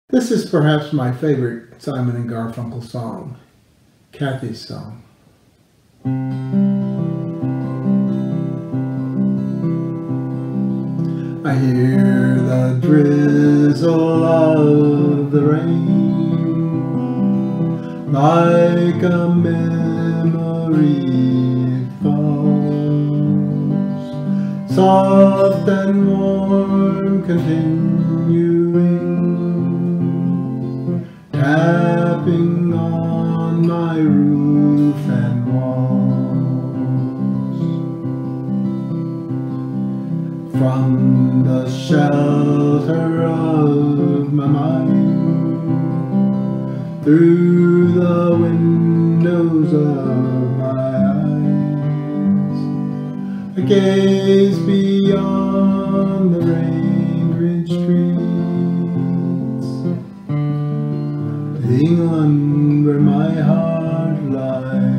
This is perhaps my favorite Simon and Garfunkel song, Kathy's song. I hear the drizzle of the rain, like a memory it falls, soft and warm, continuing, tapping on my roof and walls. From the shelter of my mind, through the windows of my eyes, I gaze beyond the rain-drenched streets, to England where my heart lies.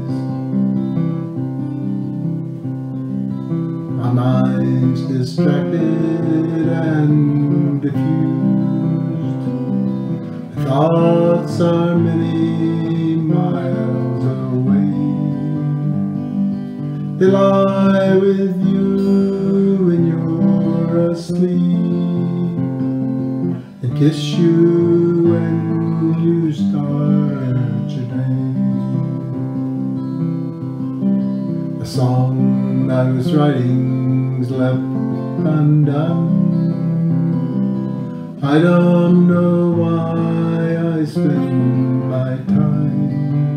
My mind's distracted and diffused. The thoughts are many miles away. They lie with you when you're asleep, and kiss you when you start your day. A song I was writing's left undone. I don't know why I spend my time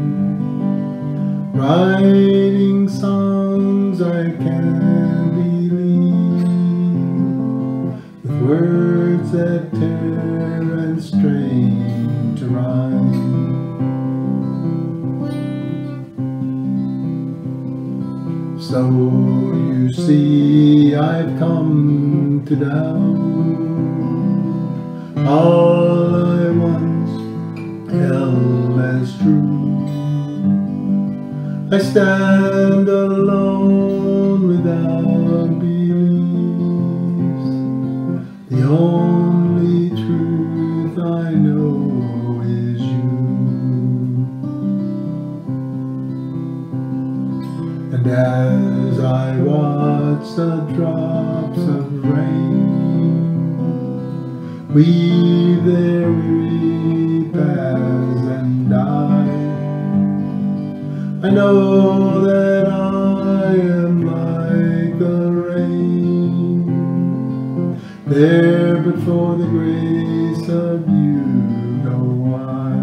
writing songs I can't believe, with words that tear and strain to rhyme. So you see, I've come to doubt all I once held as true. I stand alone without beliefs. The only truth I know is you. And as I watch the drops of rain weave their weary paths and die, I know that I am like the rain, there but for the grace of you go I.